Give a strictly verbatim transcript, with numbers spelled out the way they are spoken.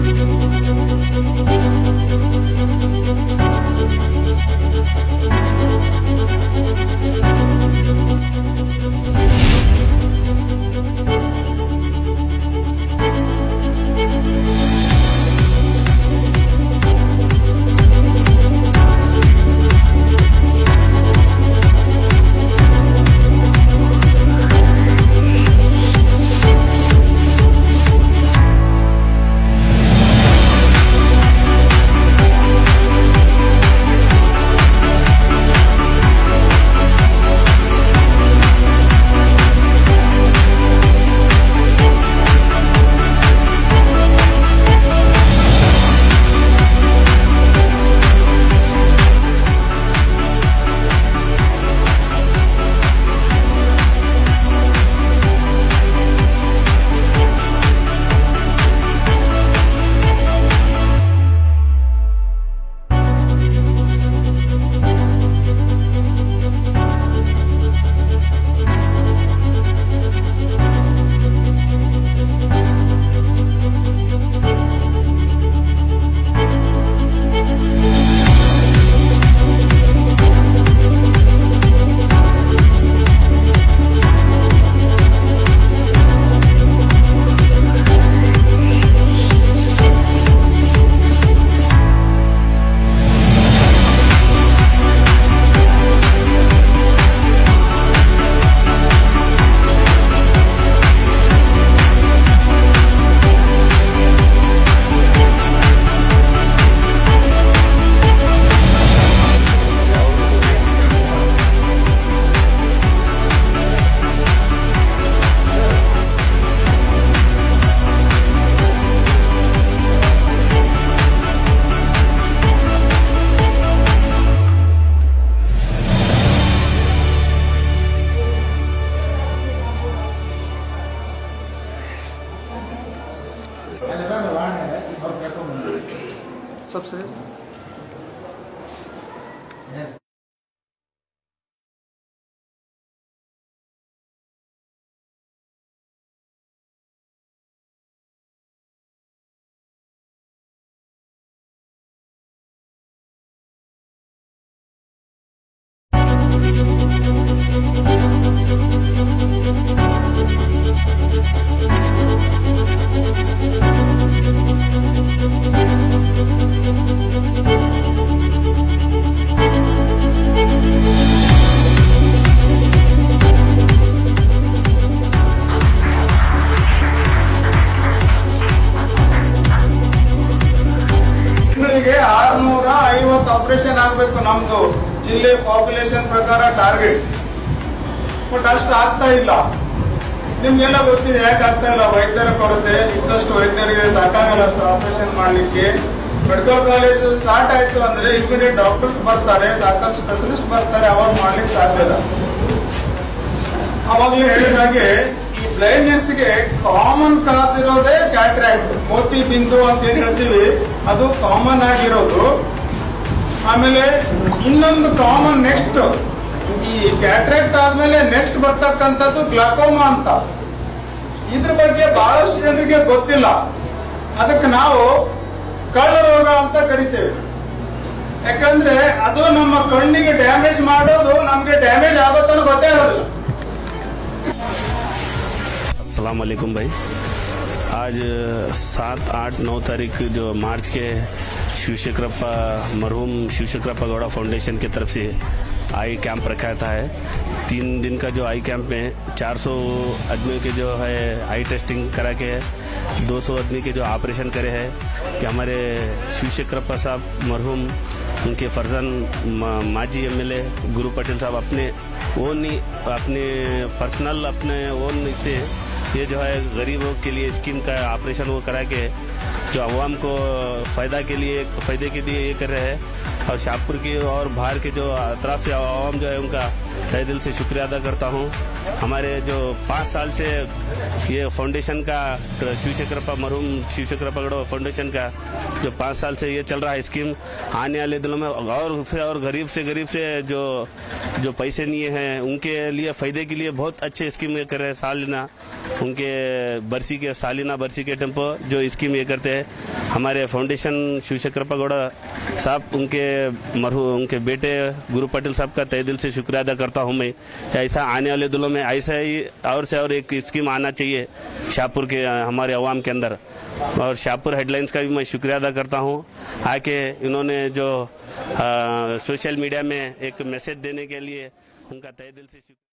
सबसे ಆರ್ನೂರ ಐವತ್ತು ಆಪರೇಷನ್ ಆಗಬೇಕು ನಮ್ದು ಜಿಲ್ಲೆ ಪಾಪ್ಯುಲೇಷನ್ ಪ್ರಕಾರ ಟಾರ್ಗೆಟ್. ಬಟ್ ಅಷ್ಟು ಆಗ್ತಾ ಇಲ್ಲ. ನಿಮ್ಗೆಲ್ಲ ಗೊತ್ತಿದೆ ಯಾಕೆ ಆಗ್ತಾ ಇಲ್ಲ. ವೈದ್ಯರ ಕೊರತೆ, ಇದ್ದಷ್ಟು ವೈದ್ಯರಿಗೆ ಸಾಕಾಗಲ್ಲ ಅಷ್ಟು ಆಪರೇಷನ್ ಮಾಡ್ಲಿಕ್ಕೆ. ಮೆಡಿಕಲ್ ಕಾಲೇಜ್ ಸ್ಟಾರ್ಟ್ ಆಯ್ತು ಅಂದ್ರೆ ಇಮಿಡಿಯೇಟ್ ಡಾಕ್ಟರ್ಸ್ ಬರ್ತಾರೆ, ಸಾಕಷ್ಟು ಸ್ಪೆಷಲಿಸ್ಟ್ ಬರ್ತಾರೆ, ಅವಾಗ ಮಾಡ್ಲಿಕ್ಕೆ ಸಾಧ್ಯ ಇಲ್ಲ. ಅವಾಗ್ಲೇ ಹೇಳಿದಾಗೆ ಈ ಬ್ಲೈಂಡ್ನೆಸ್ ಗೆ ಕಾಮನ್ ಕಾಸ್ ಇರೋದೇ ಕ್ಯಾಟ್ರಾಕ್ಟ್, ಮೋತಿ ಬಿಂದು ಅಂತ ಏನ್ ಹೇಳ್ತೀವಿ ಅದು ಕಾಮನ್ ಆಗಿರೋದು. ಆಮೇಲೆ ಇನ್ನೊಂದು ಕಾಮನ್ ನೆಕ್ಸ್ಟ್ ಈ ಕ್ಯಾಟ್ರಾಕ್ಟ್ ಆದ್ಮೇಲೆ ನೆಕ್ಸ್ಟ್ ಬರ್ತಕ್ಕಂಥದ್ದು ಗ್ಲಾಕೋಮಾ ಅಂತ. ಇದ್ರ ಬಗ್ಗೆ ಬಹಳಷ್ಟು ಜನರಿಗೆ ಗೊತ್ತಿಲ್ಲ. ಅದಕ್ಕೆ ನಾವು ಕಳ್ಳ ರೋಗ ಅಂತ ಕರಿತೇವೆ. ಯಾಕಂದ್ರೆ ಅದು ನಮ್ಮ ಕಣ್ಣಿಗೆ ಡ್ಯಾಮೇಜ್ ಮಾಡೋದು ನಮ್ಗೆ ಡ್ಯಾಮೇಜ್ ಆಗೋದನ್ನು ಗೊತ್ತೇ ಆಗೋದಿಲ್ಲ. अस्सलाम वालेकुम भाई। आज सात आठ नौ तारीख जो मार्च के शिवशंकरप्पा मरहूम शिवशंकरप्पा गौड़ा फाउंडेशन की तरफ से आई कैंप रखा था है। तीन दिन का जो आई कैंप में चार सौ आदमियों के जो है आई टेस्टिंग करा के दो सौ आदमी के जो ऑपरेशन करे हैं कि हमारे शिवशंकरप्पा साहब मरहूम उनके फर्जन माजी एमएलए गुरु पटेल साहब अपने ओन अपने पर्सनल अपने ओन से ये जो है गरीबों के लिए स्कीम का ऑपरेशन वो करा के जो अवाम को फायदा के लिए फायदे के लिए ये कर रहे हैं। और शाहपुर की और बाहर के जो अतराफ से अवाम जो है उनका तहे दिल से शुक्रिया अदा करता हूँ। हमारे जो पाँच साल से ये फाउंडेशन का शिवशंकरप्पा मरहूम शिवशंकरप्पा गौड़ा फाउंडेशन का जो पाँच साल से ये चल रहा है स्कीम, आने वाले दिनों में और से और गरीब से गरीब से जो जो पैसे नहीं हैं उनके लिए फायदे के लिए बहुत अच्छे स्कीम ये कर रहे हैं। सालिना उनके बरसी के सालिना बरसी के टेम्पो जो स्कीम ये करते हैं, हमारे फाउंडेशन शिवशंकरप्पा गौड़ा साहब उनके मरहूम उनके बेटे गुरु पटेल साहब का तहे दिल से शुक्रिया अदा करता हूँ मैं। ऐसा आने वाले दिनों में ऐसा ही और से और एक स्कीम आना चाहिए शाहपुर के हमारे अवाम के अंदर। और शाहपुर हेडलाइंस का भी मैं शुक्रिया अदा करता हूँ आके इन्होंने जो आ, सोशल मीडिया में एक मैसेज देने के लिए उनका तहे दिल से